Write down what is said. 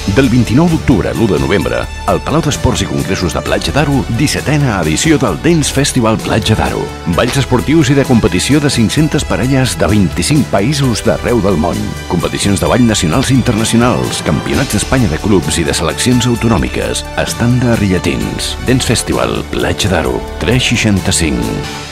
Del 29 d'octubre a l'1 de novembre, al Palau d'Esports i Congressos de Platja d'Aro, 17a edició del Dance Festival Platja d'Aro. Balls esportius i de competició de 500 parelles de 25 països d'arreu del món. Competicions de ball nacionals i internacionals, campionats d'Espanya de clubs i de seleccions autonòmiques, estand de Rilletins. Dance Festival Platja d'Aro, 365.